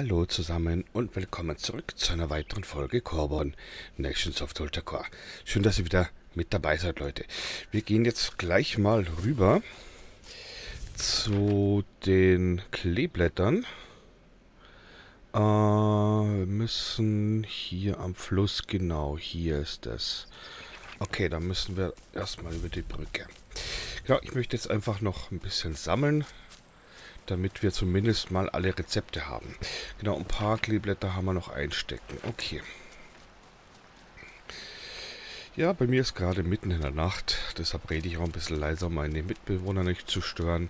Hallo zusammen und willkommen zurück zu einer weiteren Folge Corborn Nations of Tultaqua. Schön, dass ihr wieder mit dabei seid, Leute. Wir gehen jetzt gleich mal rüber zu den Kleeblättern. Wir müssen hier am Fluss, genau, hier ist es. Okay, dann müssen wir erstmal über die Brücke. Genau, ich möchte jetzt einfach noch ein bisschen sammeln, damit wir zumindest mal alle Rezepte haben. Genau, ein paar Kleeblätter haben wir noch einstecken. Okay. Ja, bei mir ist gerade mitten in der Nacht, deshalb rede ich auch ein bisschen leiser, um meine Mitbewohner nicht zu stören.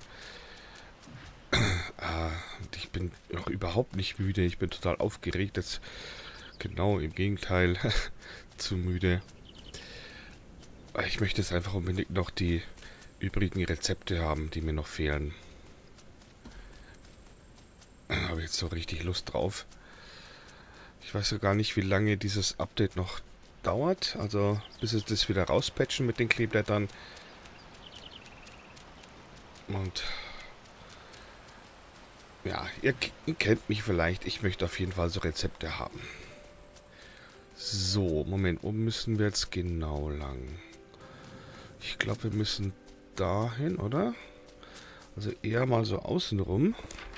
Und ich bin noch überhaupt nicht müde, ich bin total aufgeregt, jetzt genau im Gegenteil, zu müde. Ich möchte jetzt einfach unbedingt noch die übrigen Rezepte haben, die mir noch fehlen. Habe jetzt so richtig Lust drauf. Ich weiß ja gar nicht, wie lange dieses Update noch dauert. Also bis sie das wieder rauspatchen mit den Kleeblättern. Und ja, ihr kennt mich vielleicht. Ich möchte auf jeden Fall so Rezepte haben. So, Moment, wo müssen wir jetzt genau lang? Ich glaube, wir müssen dahin, oder? Also eher mal so außenrum.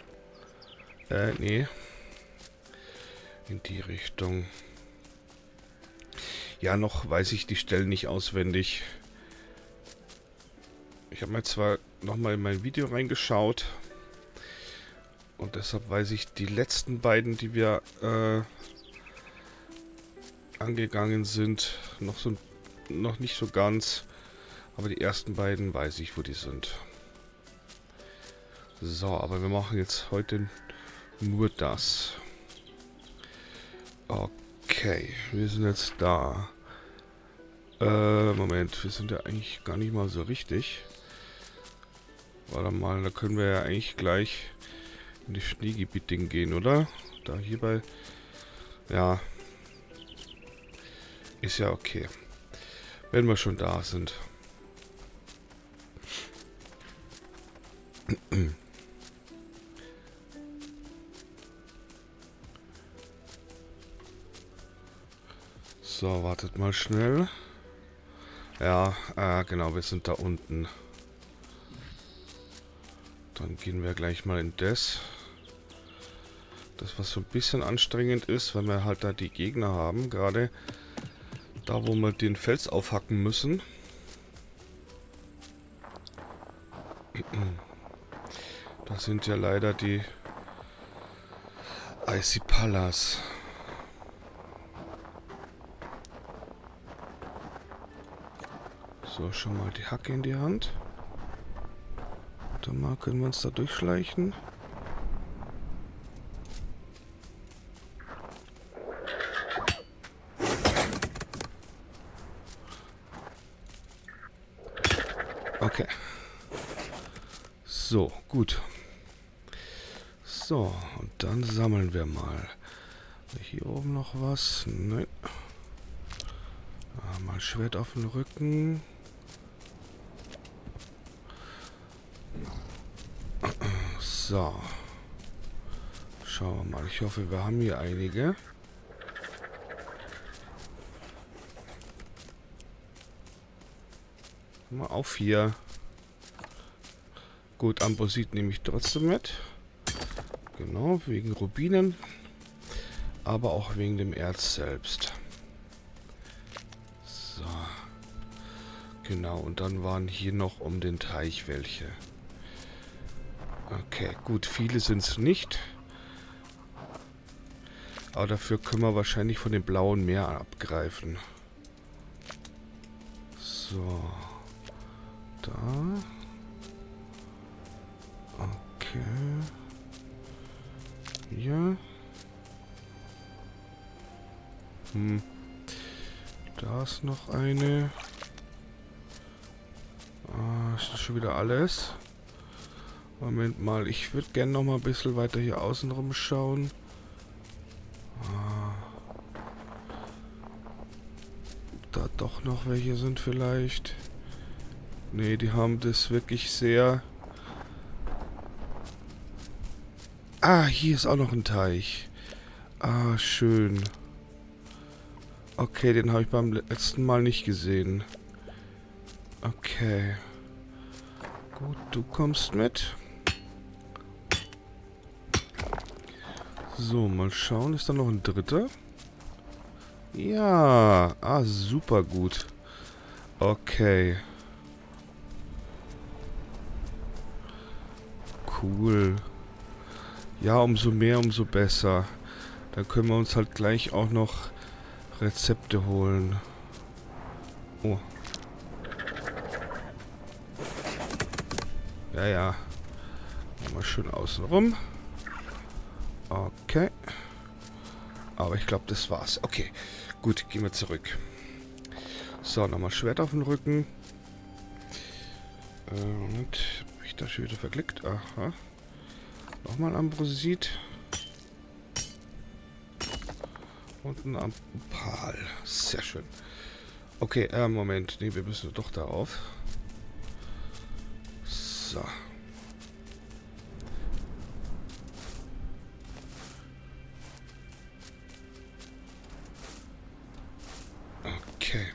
Nee. In die Richtung. Ja, noch weiß ich die Stellen nicht auswendig. Ich habe mir zwar nochmal in mein Video reingeschaut. Und deshalb weiß ich die letzten beiden, die wir angegangen sind, noch nicht so ganz. Aber die ersten beiden weiß ich, wo die sind. So, aber wir machen jetzt heute nur das. Okay, wir sind jetzt da. Moment, wir sind ja eigentlich gar nicht mal so richtig. Warte mal, da können wir ja eigentlich gleich in das Schneegebiet-Ding gehen, oder? Da hierbei. Ja. Ist ja okay. Wenn wir schon da sind. So, wartet mal schnell. Ja, genau, wir sind da unten. Dann gehen wir gleich mal in das. Das, was so ein bisschen anstrengend ist, weil wir halt da die Gegner haben. Gerade da, wo wir den Fels aufhacken müssen. Da sind ja leider die Icy Palace. So, schon mal die Hacke in die Hand. Warte mal, können wir uns da durchschleichen? Okay. So, gut. So, und dann sammeln wir mal. Hier oben noch was? Nein. Mal Schwert auf den Rücken. So. Schauen wir mal. Ich hoffe, wir haben hier einige. Mal auf hier. Gut, Ambosit nehme ich trotzdem mit. Genau, wegen Rubinen. Aber auch wegen dem Erz selbst. So. Genau, und dann waren hier noch um den Teich welche. Okay, gut, viele sind es nicht. Aber dafür können wir wahrscheinlich von dem blauen Meer abgreifen. So. Da. Okay. Hier. Da ist noch eine. Ist das schon wieder alles? Moment mal, ich würde gerne noch mal ein bisschen weiter hier außen rumschauen. Da doch noch welche sind vielleicht. Ne, die haben das wirklich sehr Ah, hier ist auch noch ein Teich. Ah, schön. Okay, den habe ich beim letzten Mal nicht gesehen. Okay. Gut, du kommst mit. So, mal schauen. Ist da noch ein dritter? Ja. Ah, super gut. Okay. Cool. Ja, umso mehr, umso besser. Dann können wir uns halt gleich auch noch Rezepte holen. Oh. Ja, ja. Mal schön außen rum. Okay. Aber ich glaube, das war's. Okay. Gut, gehen wir zurück. So, nochmal Schwert auf den Rücken. Moment. Hab ich da schon wieder verklickt? Aha. Nochmal Ambrosit. Und ein Opal. Sehr schön. Okay, Moment. Ne, wir müssen doch da auf. So. Okay.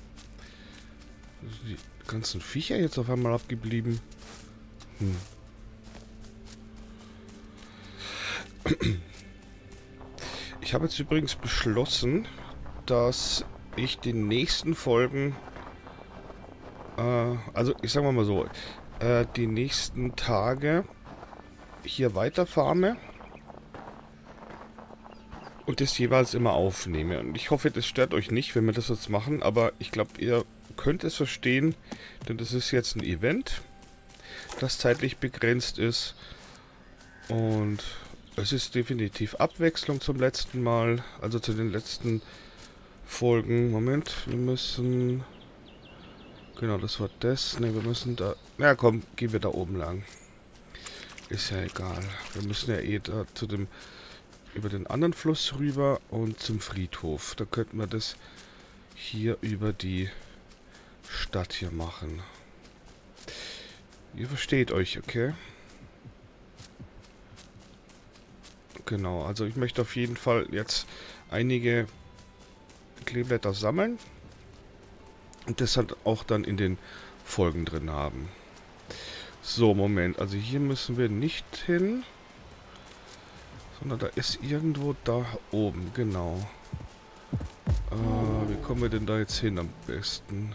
Die ganzen Viecher jetzt auf einmal abgeblieben. Hm. Ich habe jetzt übrigens beschlossen, dass ich die nächsten Folgen, also ich sage mal so, die nächsten Tage hier weiter farme und das jeweils immer aufnehme. Und ich hoffe, das stört euch nicht, wenn wir das jetzt machen, aber ich glaube, ihr könnt es verstehen, denn das ist jetzt ein Event, das zeitlich begrenzt ist und es ist definitiv Abwechslung zum letzten Mal, also zu den letzten Folgen. Moment, wir müssen... Genau, das war das. Ne, wir müssen da... Na komm, gehen wir da oben lang. Ist ja egal. Wir müssen ja eh da zu dem... über den anderen Fluss rüber und zum Friedhof. Da könnten wir das hier über die Stadt hier machen. Ihr versteht euch, okay? Genau, also ich möchte auf jeden Fall jetzt einige Kleeblätter sammeln und das halt auch dann in den Folgen drin haben. So, Moment, also hier müssen wir nicht hin, sondern da ist irgendwo da oben, genau. Wie kommen wir denn da jetzt hin am besten?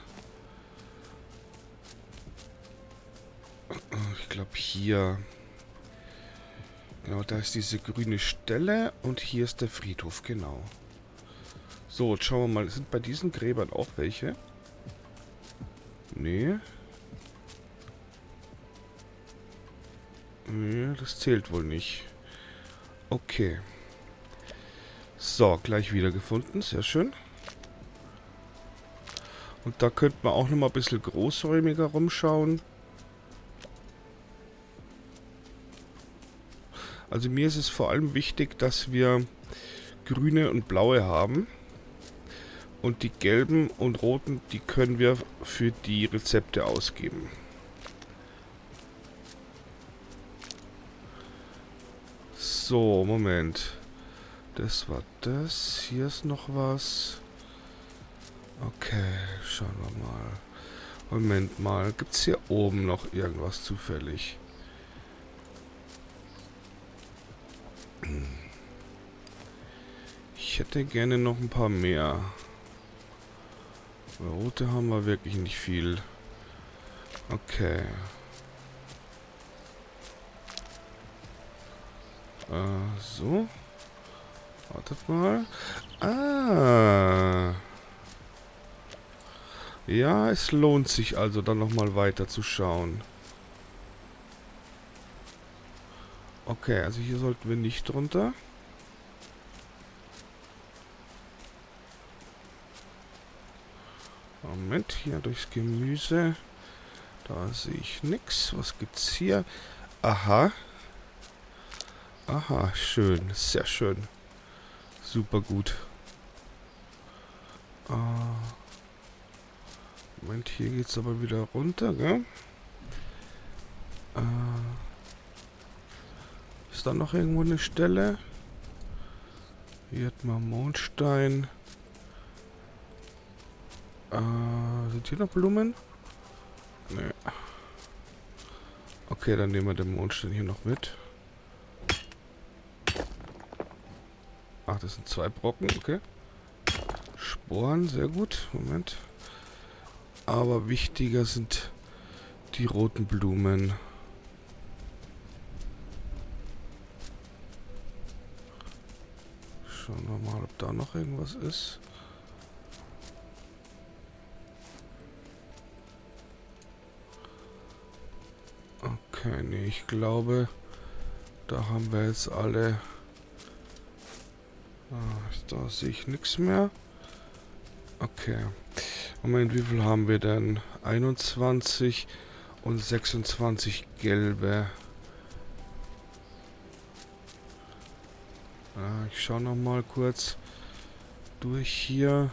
Ich glaube hier. Genau, da ist diese grüne Stelle und hier ist der Friedhof, genau. So, jetzt schauen wir mal, sind bei diesen Gräbern auch welche? Nee. Nee, das zählt wohl nicht. Okay. So, gleich wieder gefunden, sehr schön. Und da könnte man auch nochmal ein bisschen großräumiger rumschauen. Also mir ist es vor allem wichtig, dass wir grüne und blaue haben. Und die gelben und roten, die können wir für die Rezepte ausgeben. So, Moment. Das war das. Hier ist noch was. Okay, schauen wir mal. Moment mal, gibt es hier oben noch irgendwas zufällig? Ich hätte gerne noch ein paar mehr. Rote haben wir wirklich nicht viel. Okay. So. Wartet mal. Ah. Ja, es lohnt sich also dann nochmal weiter zu schauen. Okay, also hier sollten wir nicht runter. Moment, hier durchs Gemüse. Da sehe ich nichts. Was gibt's hier? Aha. Aha, schön. Sehr schön. Super gut. Moment, hier geht's aber wieder runter, gell? da noch irgendwo eine Stelle? Hier hat man Mondstein. Sind hier noch Blumen? Nee. Okay, dann nehmen wir den Mondstein hier noch mit. Ach, das sind 2 Brocken, okay. Sporen, sehr gut. Moment. Aber wichtiger sind die roten Blumen. Schauen wir mal, ob da noch irgendwas ist. Okay, nee, ich glaube, da haben wir jetzt alle... da sehe ich nichts mehr. Okay. Moment, wie viel haben wir denn? 21 und 26 gelbe. Ich schaue noch mal kurz durch hier.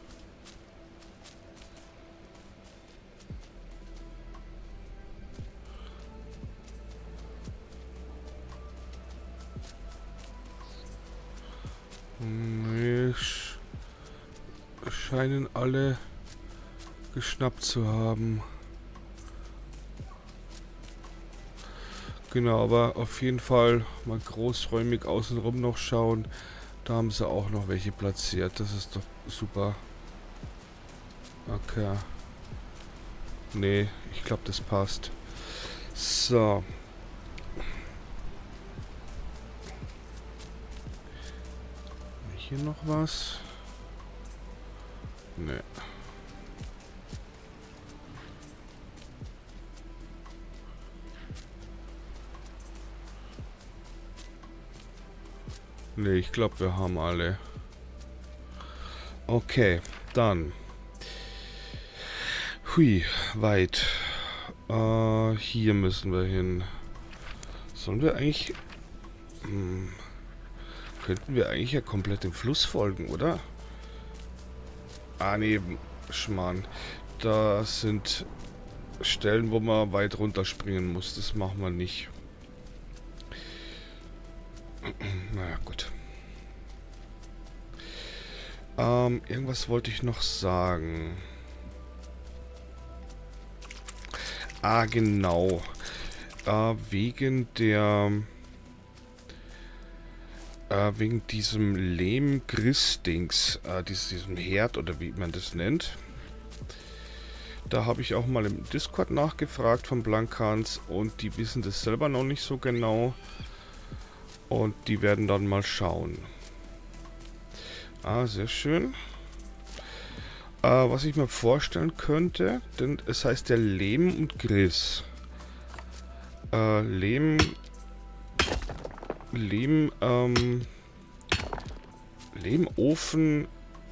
Nee, scheinen alle geschnappt zu haben. Genau, aber auf jeden Fall mal großräumig außenrum noch schauen. Da haben sie auch noch welche platziert. Das ist doch super. Okay. Nee, ich glaube, das passt. So. Hier noch was? Nee. Nee, ich glaube, wir haben alle. Okay, dann. Hui, weit. Hier müssen wir hin. Sollen wir eigentlich... könnten wir eigentlich ja komplett dem Fluss folgen, oder? Ah, nee, Schmarrn. Da sind Stellen, wo man weit runterspringen muss. Das machen wir nicht. Naja, gut. Irgendwas wollte ich noch sagen. Ah, genau. Wegen der... wegen diesem Lehm-Gris-Dings. Diesem Herd, oder wie man das nennt. Da habe ich auch mal im Discord nachgefragt von Blankans. Und die wissen das selber noch nicht so genau. Und die werden dann mal schauen. Ah, sehr schön. Was ich mir vorstellen könnte, denn es heißt ja Lehm und Gris. Lehmofen,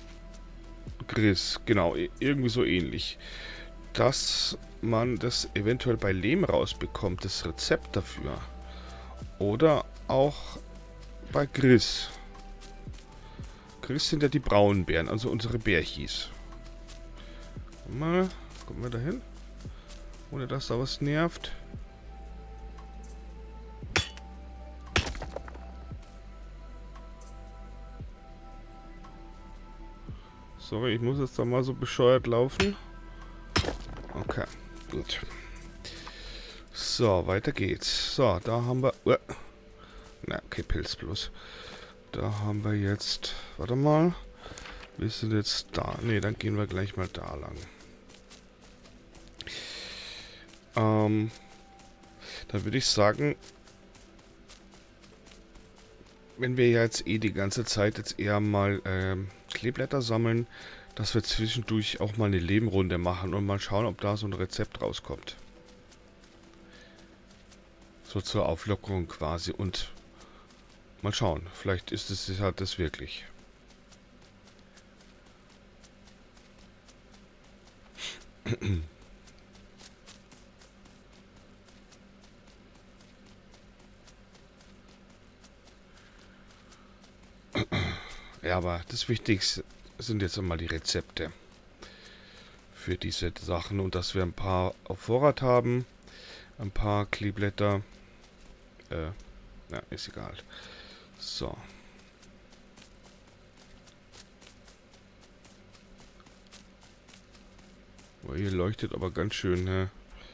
Gris, genau, irgendwie so ähnlich. Dass man das eventuell bei Lehm rausbekommt, das Rezept dafür. Oder auch bei Gris. Gris sind ja die braunen Beeren, also unsere Bärchis. Mal, kommen wir da hin? Ohne dass da was nervt. Sorry, ich muss jetzt da mal so bescheuert laufen. Okay, gut. So, weiter geht's. So, da haben wir... na, okay, Pilz bloß. Da haben wir jetzt... Warte mal. Wir sind jetzt da. Ne, dann gehen wir gleich mal da lang. Dann würde ich sagen... Wenn wir ja jetzt eh die ganze Zeit jetzt eher mal Kleeblätter sammeln, dass wir zwischendurch auch mal eine Lehmrunde machen und mal schauen, ob da so ein Rezept rauskommt. So zur Auflockerung quasi und mal schauen, vielleicht ist es halt das wirklich. Ja, aber das Wichtigste sind jetzt einmal die Rezepte für diese Sachen und dass wir ein paar auf Vorrat haben, ein paar Kleeblätter, Ja, ist egal. So. Oh, hier leuchtet aber ganz schön, ne?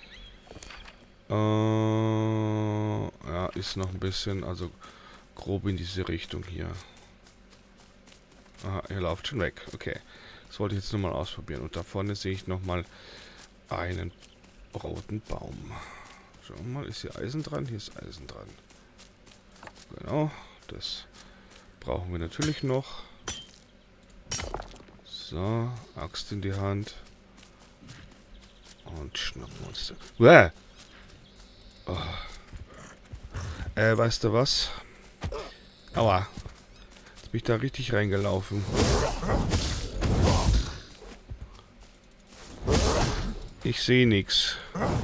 Ja, ist noch ein bisschen, also grob in diese Richtung hier. Aha, er läuft schon weg. Okay. Das wollte ich jetzt nochmal ausprobieren. Und da vorne sehe ich nochmal einen roten Baum. Schauen wir mal, ist hier Eisen dran? Hier ist Eisen dran. Genau, das brauchen wir natürlich noch. So, Axt in die Hand. Und schnappen wir uns. Uäh! Oh. Weißt du was? Aua. Jetzt bin ich da richtig reingelaufen. Ich sehe nichts.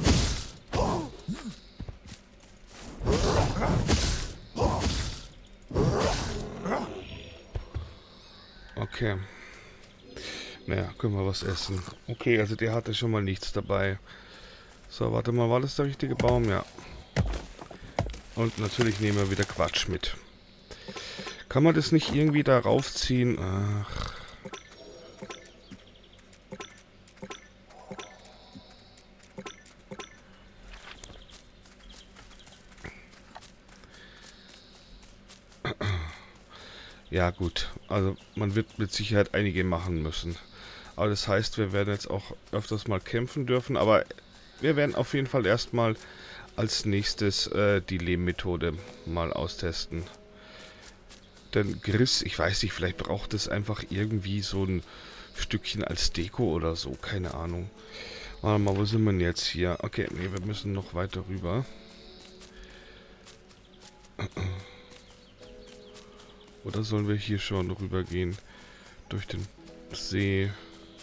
Okay. Naja, können wir was essen. Okay, also der hatte schon mal nichts dabei. So, warte mal, war das der richtige Baum? Ja. Und natürlich nehmen wir wieder Quatsch mit. Kann man das nicht irgendwie da raufziehen? Ach. Ja gut, also man wird mit Sicherheit einige machen müssen. Aber das heißt, wir werden jetzt auch öfters mal kämpfen dürfen. Aber wir werden auf jeden Fall erstmal als nächstes die Lehmmethode mal austesten. Denn Griss, ich weiß nicht, vielleicht braucht es einfach irgendwie so ein Stückchen als Deko oder so. Keine Ahnung. Warte mal, wo sind wir denn jetzt hier? Okay, nee, wir müssen noch weiter rüber. Oder sollen wir hier schon rüber gehen? Durch den See.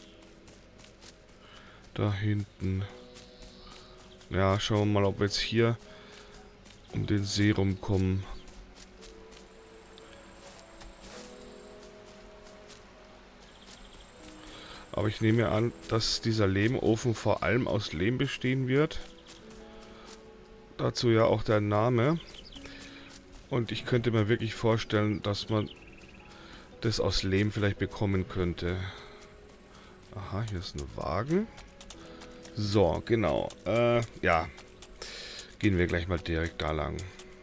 Da hinten. Ja, schauen wir mal, ob wir jetzt hier um den See rumkommen. Aber ich nehme an, dass dieser Lehmofen vor allem aus Lehm bestehen wird. Dazu ja auch der Name. Und ich könnte mir wirklich vorstellen, dass man das aus Lehm vielleicht bekommen könnte. Aha, hier ist ein Wagen. So, genau. Ja. Gehen wir gleich mal direkt da lang.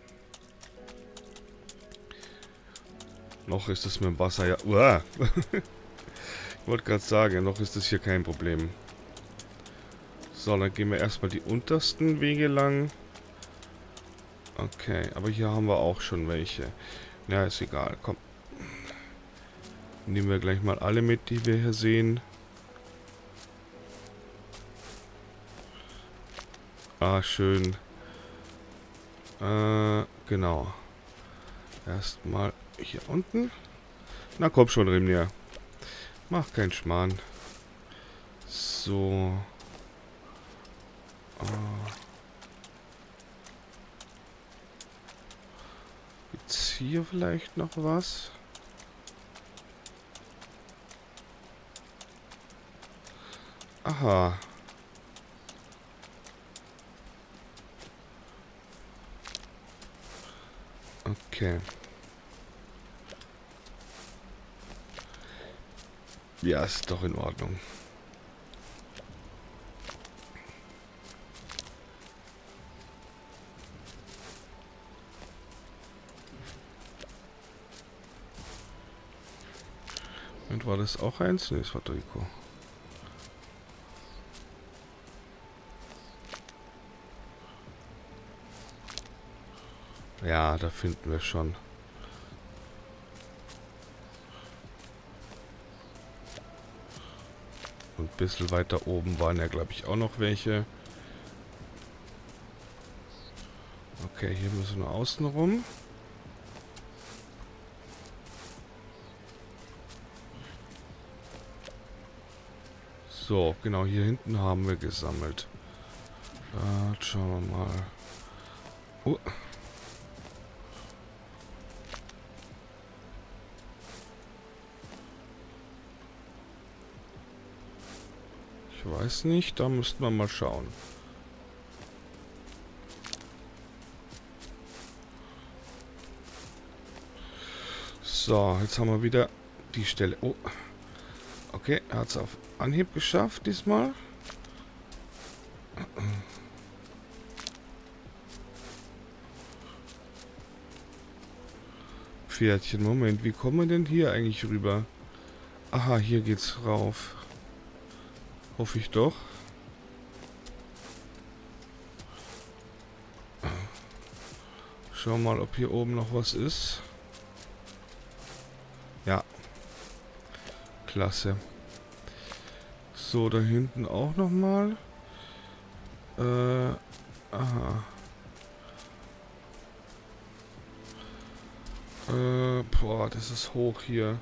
Noch ist es mit dem Wasser ja... Uah. Ich wollte gerade sagen, noch ist es hier kein Problem. So, dann gehen wir erstmal die untersten Wege lang. Okay, aber hier haben wir auch schon welche. Ja, ist egal, komm. Nehmen wir gleich mal alle mit, die wir hier sehen. Ah, schön. Genau. Erstmal hier unten. Na komm schon, Rimnir. Mach keinen Schmarrn. So. Gibt's hier vielleicht noch was? Aha. Okay. Ja, ist doch in Ordnung. Und war das auch eins? Ne, das war Rico. Ja, da finden wir schon. Und ein bisschen weiter oben waren ja, glaube ich, auch noch welche. Okay, hier müssen wir außen rum. So, genau, hier hinten haben wir gesammelt. Schauen wir mal. Ich weiß nicht, da müssten wir mal schauen. So, jetzt haben wir wieder die Stelle. Oh, okay, er hat es auf Anhieb geschafft diesmal. Pferdchen, Moment, wie kommen wir denn hier eigentlich rüber? Aha, hier geht's rauf. Hoffe ich doch. Schau mal, ob hier oben noch was ist. Ja. Klasse. So, da hinten auch nochmal. Aha. Boah, das ist hoch hier.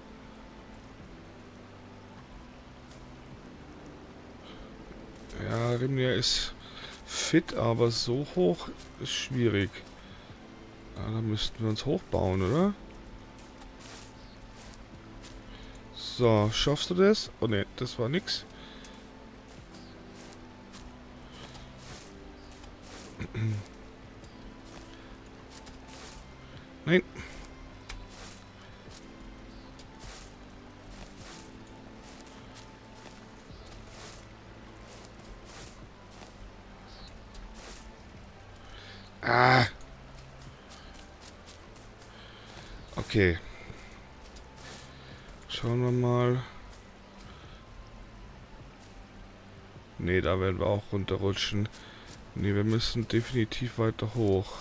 Ja, Rimnia ist fit, aber so hoch ist schwierig. Ja, da müssten wir uns hochbauen, oder? So, schaffst du das? Oh ne, das war nix. Nein. Ah. Okay. Schauen wir mal. Ne, da werden wir auch runterrutschen. Ne, wir müssen definitiv weiter hoch.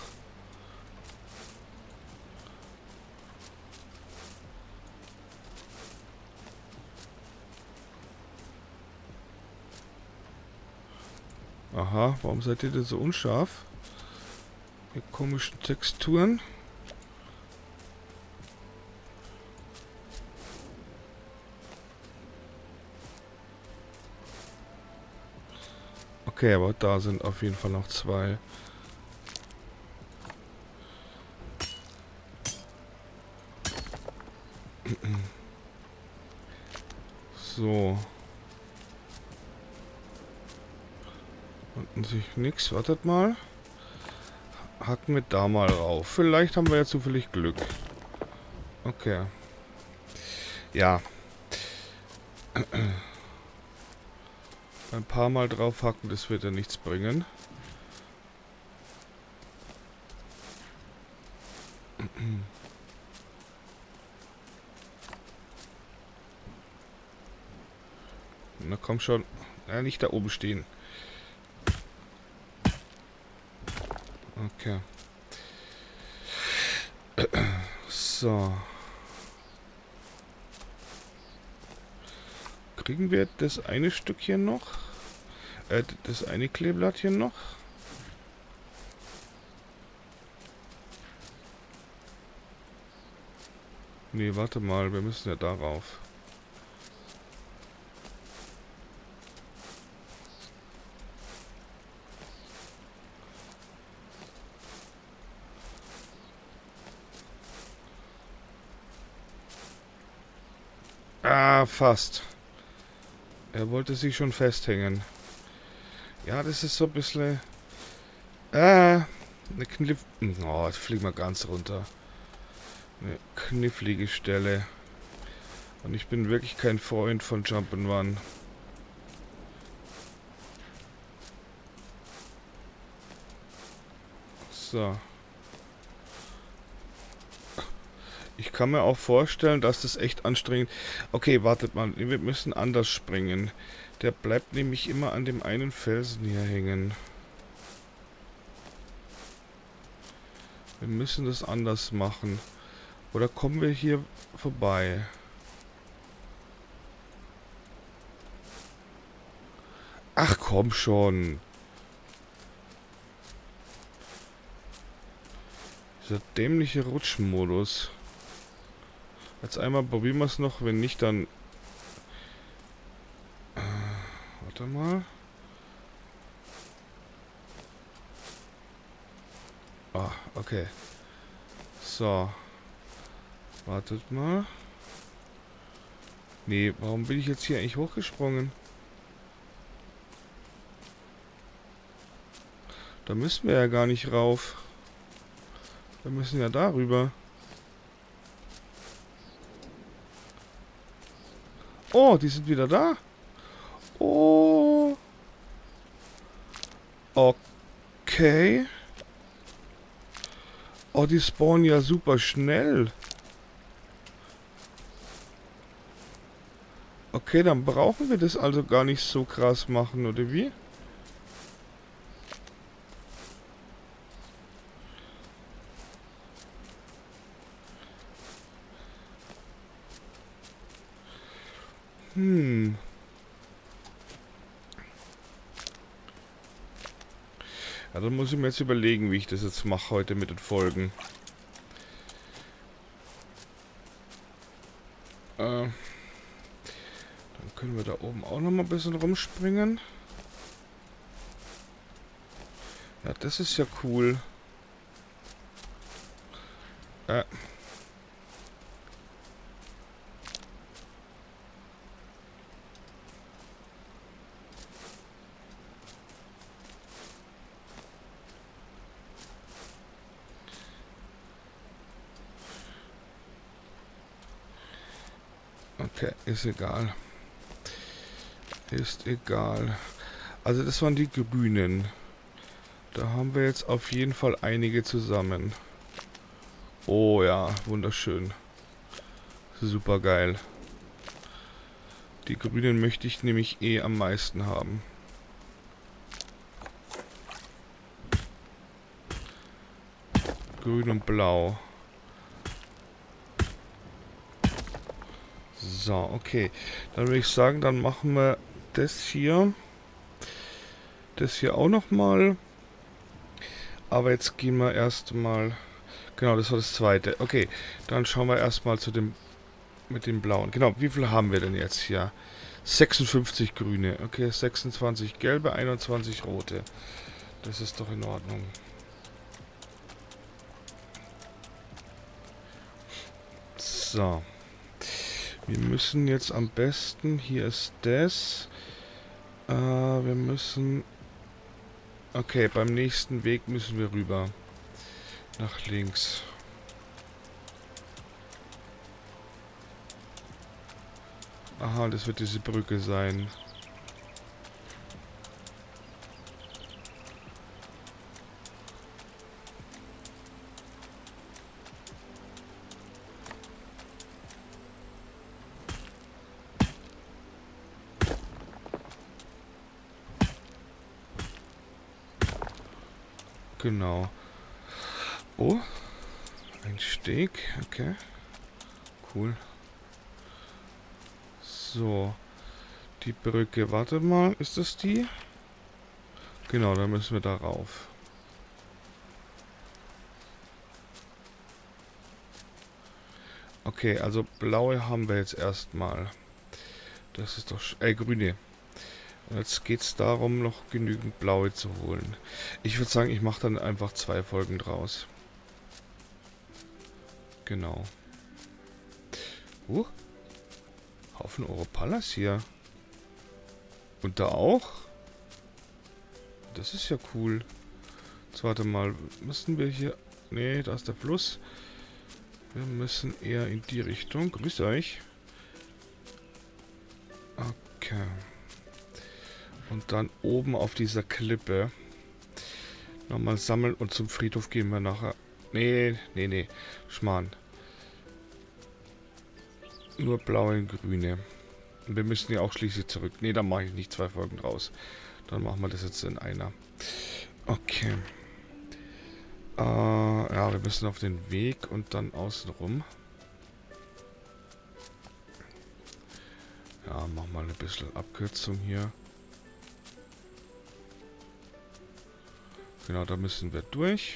Aha, warum seid ihr denn so unscharf? Mit komischen Texturen. Okay, aber da sind auf jeden Fall noch zwei. So. Unten sich nichts. Wartet mal. Hacken wir da mal rauf. Vielleicht haben wir ja zufällig Glück. Okay. Ja. Ein paar Mal drauf hacken, das wird ja nichts bringen. Na komm schon. Ja, nicht da oben stehen. Okay. So. Kriegen wir das eine Stückchen noch? Das eine Kleeblattchen noch? Nee, warte mal, wir müssen ja darauf. Ah, fast. Er wollte sich schon festhängen. Ja, das ist so ein bisschen... eine Kniff... Oh, jetzt fliegen wir ganz runter. Eine knifflige Stelle. Und ich bin wirklich kein Freund von Jump'n'Run. So. Ich kann mir auch vorstellen, dass das echt anstrengend... Okay, wartet mal. Wir müssen anders springen. Der bleibt nämlich immer an dem einen Felsen hier hängen. Wir müssen das anders machen. Oder kommen wir hier vorbei? Ach komm schon. Dieser dämliche Rutschenmodus. Jetzt einmal probieren wir es noch. Wenn nicht, dann... warte mal. Ah, okay. So. Wartet mal. Nee, warum bin ich jetzt hier eigentlich hochgesprungen? Da müssen wir ja gar nicht rauf. Wir müssen ja darüber. Oh, die sind wieder da. Oh. Okay. Oh, die spawnen ja super schnell. Okay, dann brauchen wir das also gar nicht so krass machen, oder wie? Hm. Ja, dann muss ich mir jetzt überlegen, wie ich das jetzt mache heute mit den Folgen. Dann können wir da oben auch noch mal ein bisschen rumspringen. Ja, das ist ja cool. Okay, ist egal. Ist egal. Also das waren die Grünen. Da haben wir jetzt auf jeden Fall einige zusammen. Oh ja, wunderschön. Super geil. Die Grünen möchte ich nämlich eh am meisten haben. Grün und Blau. So, okay. Dann würde ich sagen, dann machen wir das hier. Das hier auch nochmal. Aber jetzt gehen wir erstmal... Genau, das war das zweite. Okay, dann schauen wir erstmal zu dem... Mit dem blauen. Genau, wie viel haben wir denn jetzt hier? 56 grüne. Okay, 26 gelbe, 21 rote. Das ist doch in Ordnung. So. Wir müssen jetzt am besten... Hier ist das. Wir müssen... Okay, beim nächsten Weg müssen wir rüber. Nach links. Aha, das wird diese Brücke sein. Genau. Oh. Ein Steg. Okay. Cool. So. Die Brücke. Warte mal. Ist das die? Genau, dann müssen wir da rauf. Okay, also blaue haben wir jetzt erstmal. Das ist doch... grüne. Und jetzt geht es darum, noch genügend blaue zu holen. Ich würde sagen, ich mache dann einfach 2 Folgen draus. Genau. Haufen Oropalas hier. Und da auch? Das ist ja cool. Jetzt warte mal. Müssen wir hier... Nee, da ist der Fluss. Wir müssen eher in die Richtung. Grüß euch. Okay. Und dann oben auf dieser Klippe nochmal sammeln und zum Friedhof gehen wir nachher. Nee. Schmarrn. Nur blaue und grüne. Und wir müssen ja auch schließlich zurück. Nee, dann mache ich nicht 2 Folgen draus. Dann machen wir das jetzt in einer. Okay. Ja, wir müssen auf den Weg und dann außen rum. Ja, machen wir ein bisschen Abkürzung hier. Genau, da müssen wir durch.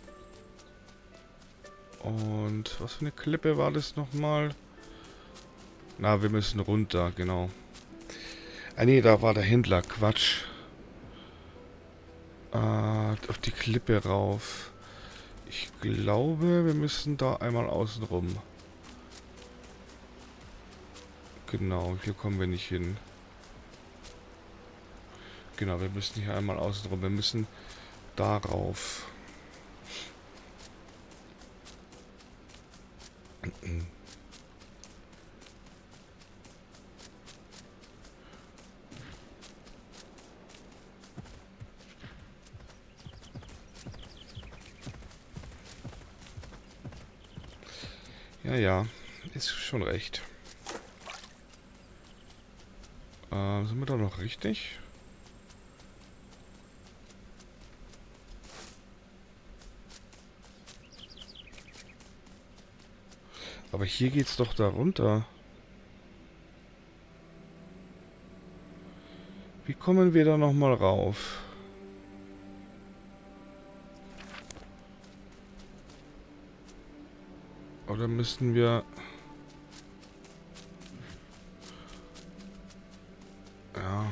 Und was für eine Klippe war das nochmal? Na, wir müssen runter, genau. Ah nee, da war der Händler, Quatsch. Auf die Klippe rauf. Ich glaube, wir müssen da einmal außen rum. Genau, hier kommen wir nicht hin. Genau, wir müssen hier einmal außen rum. Wir müssen darauf. Ja, ja. Ist schon recht. Sind wir da noch richtig? Aber hier geht's doch da runter. Wie kommen wir da nochmal rauf? Oder müssten wir... Ja.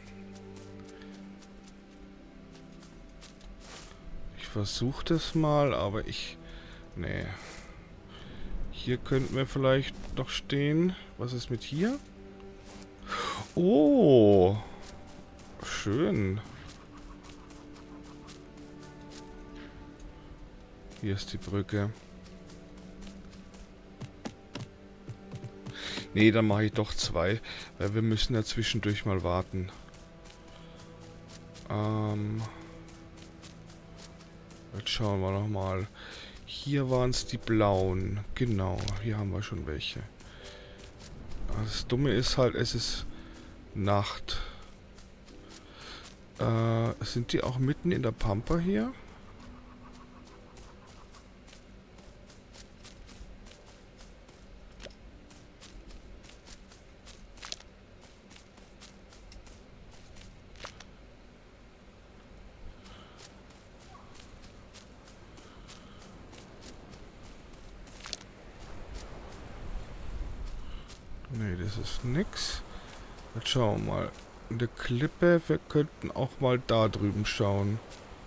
Ich versuche das mal, aber ich... Nee. Hier könnten wir vielleicht noch stehen. Was ist mit hier? Oh! Schön. Hier ist die Brücke. Nee, dann mache ich doch 2. Weil wir müssen ja zwischendurch mal warten. Jetzt schauen wir nochmal. Hier waren es die blauen. Genau, hier haben wir schon welche. Das Dumme ist halt, es ist Nacht. Sind die auch mitten in der Pampa hier? Nee, das ist nix. Jetzt schauen wir mal. Eine Klippe, wir könnten auch mal da drüben schauen.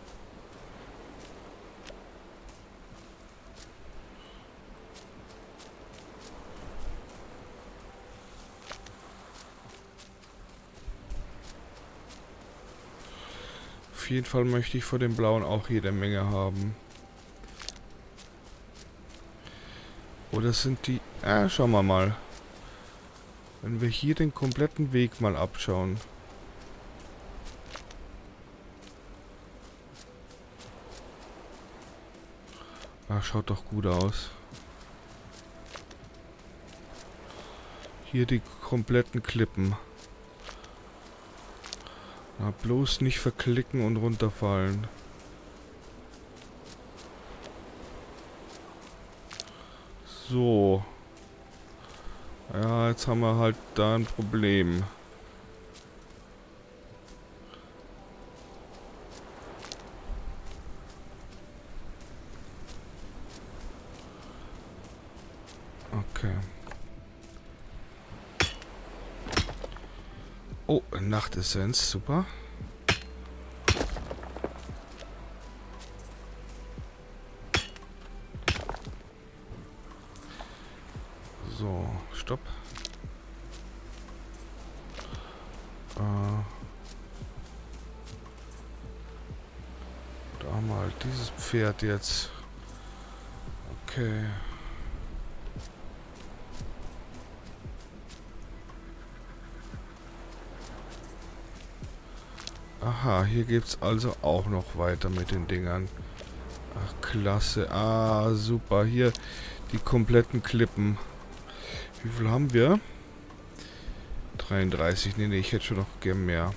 Auf jeden Fall möchte ich vor dem Blauen auch jede Menge haben. Oder sind die... schauen wir mal. Wenn wir hier den kompletten Weg mal abschauen. Schaut doch gut aus. Hier die kompletten Klippen. Bloß nicht verklicken und runterfallen. So. Ja, jetzt haben wir halt da ein Problem. Okay. Oh, Nachtessenz, super. So, stopp. Da mal dieses Pferd jetzt. Okay. Aha, hier geht's also auch noch weiter mit den Dingern. Ach, klasse. Ah, super. Hier die kompletten Klippen. Wie viel haben wir? 33. Nee, ich hätte schon noch gern mehr.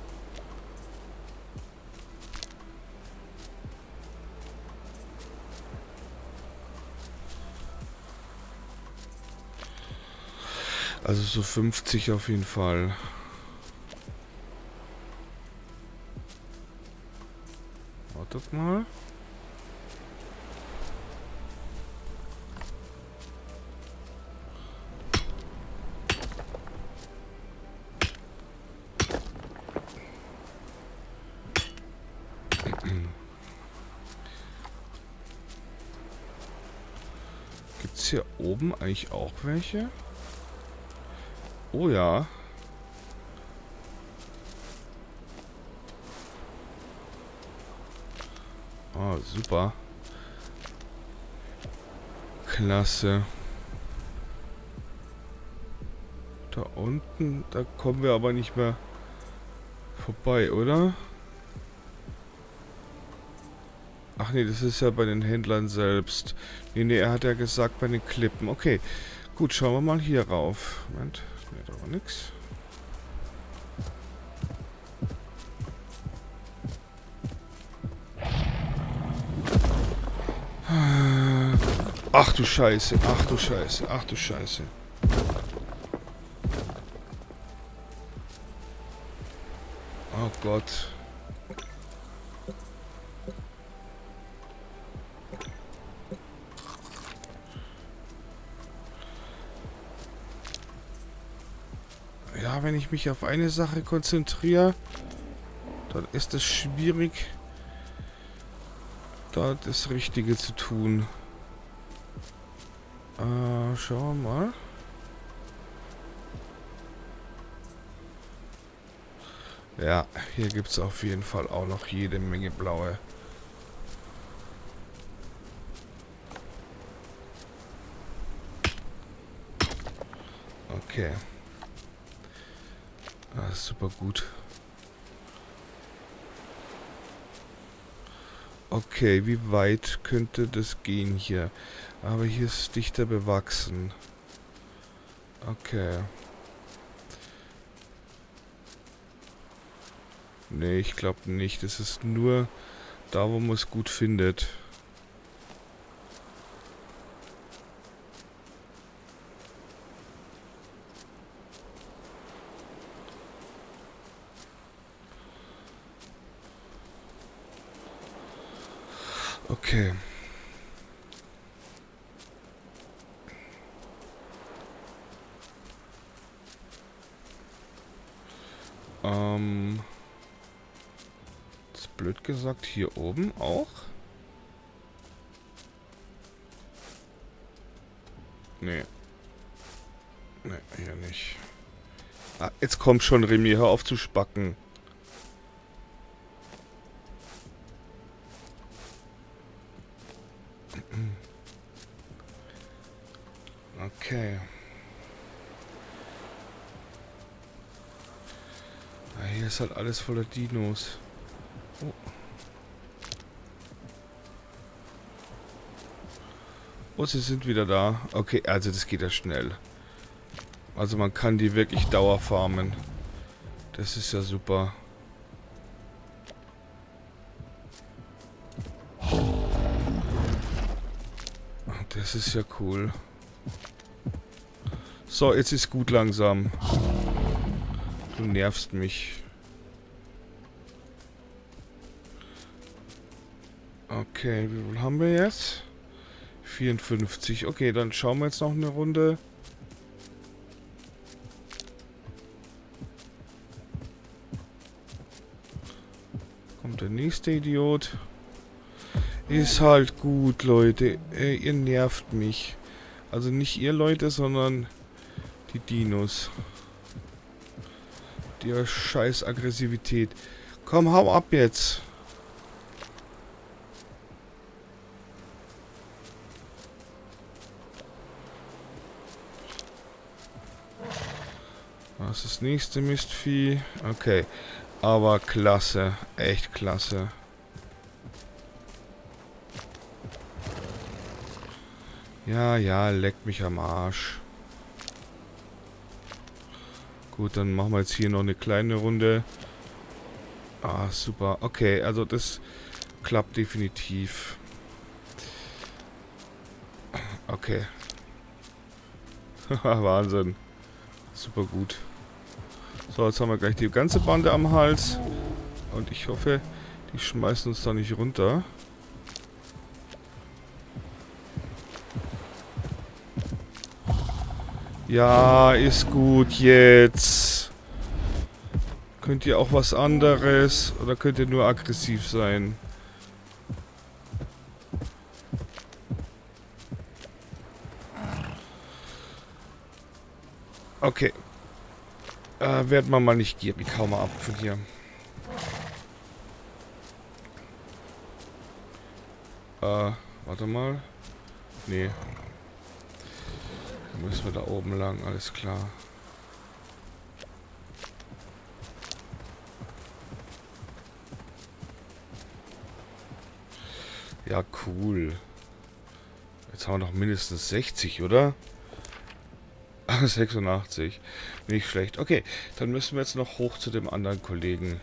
Also so 50 auf jeden Fall. Wartet mal. Gibt's hier oben eigentlich auch welche? Oh ja. Oh, super. Klasse. Da unten, da kommen wir aber nicht mehr vorbei, oder? Ach nee, das ist ja bei den Händlern selbst. Nee, nee, er hat ja gesagt bei den Klippen. Okay, gut, schauen wir mal hier rauf. Moment, nee, da war nix. Ach du Scheiße, ach du Scheiße, ach du Scheiße. Oh Gott. Ja, wenn ich mich auf eine Sache konzentriere, dann ist es schwierig, da das Richtige zu tun. Schauen wir mal. Ja, hier gibt es auf jeden Fall auch noch jede Menge blaue. Okay. Ah, super gut. Okay, wie weit könnte das gehen hier? Aber hier ist dichter bewachsen. Okay. Nee, ich glaube nicht. Es ist nur da, wo man es gut findet. Okay. Das ist blöd gesagt, hier oben auch? Nee. Nee, hier nicht. Ah, jetzt kommt schon, Remy, hör auf zu spacken. Okay. Ja, hier ist halt alles voller Dinos. Oh. Oh, sie sind wieder da. Okay, also das geht ja schnell. Also man kann die wirklich dauerfarmen. Das ist ja super. Das ist ja cool. So, jetzt ist gut langsam. Du nervst mich. Okay, wie viel haben wir jetzt? 54. Okay, dann schauen wir jetzt noch eine Runde. Kommt der nächste Idiot. Ist halt gut, Leute. Ihr nervt mich. Also nicht ihr Leute, sondern die Dinos. Die scheiß Aggressivität. Komm, hau ab jetzt. Was ist das nächste Mistvieh? Okay. Aber klasse. Echt klasse. Ja, ja, leck mich am Arsch. Gut, dann machen wir jetzt hier noch eine kleine Runde. Ah, super. Okay, also das klappt definitiv. Okay. Wahnsinn. Super gut. So, jetzt haben wir gleich die ganze Bande am Hals. Und ich hoffe, die schmeißen uns da nicht runter. Ja, ist gut jetzt. Könnt ihr auch was anderes? Oder könnt ihr nur aggressiv sein? Okay. Werden wir mal nicht gierig. Hau mal ab von hier. Warte mal. Nee. Dann müssen wir da oben lang, alles klar. Ja, cool. Jetzt haben wir noch mindestens 60, oder? 86. Nicht schlecht. Okay, dann müssen wir jetzt noch hoch zu dem anderen Kollegen.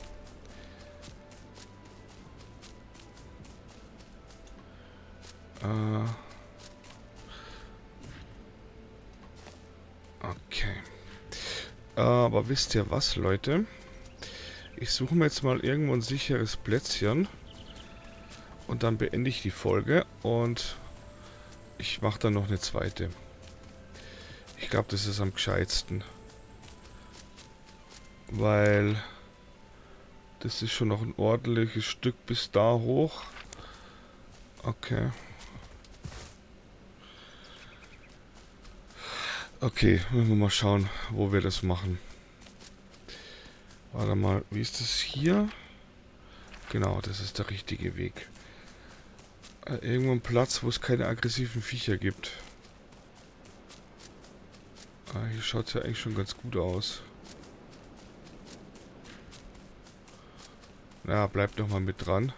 Okay. Aber wisst ihr was, Leute? Ich suche mir jetzt mal irgendwo ein sicheres Plätzchen. Und dann beende ich die Folge. Und ich mache dann noch eine zweite. Ich glaube, das ist am gescheitsten. Weil das ist schon noch ein ordentliches Stück bis da hoch. Okay. Okay, müssen wir mal schauen, wo wir das machen. Warte mal, wie ist das hier? Genau, das ist der richtige Weg. Irgendwo ein Platz, wo es keine aggressiven Viecher gibt. Hier schaut es ja eigentlich schon ganz gut aus. Na, bleibt doch mal mit dran.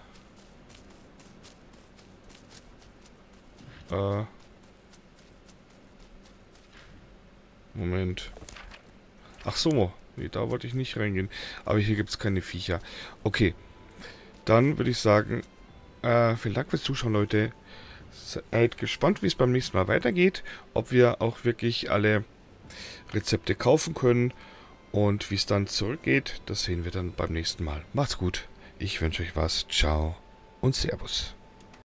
Moment. Ach so, nee, da wollte ich nicht reingehen. Aber hier gibt es keine Viecher. Okay, dann würde ich sagen, vielen Dank fürs Zuschauen, Leute. Seid gespannt, wie es beim nächsten Mal weitergeht. Ob wir auch wirklich alle Rezepte kaufen können. Und wie es dann zurückgeht, das sehen wir dann beim nächsten Mal. Macht's gut. Ich wünsche euch was. Ciao und Servus.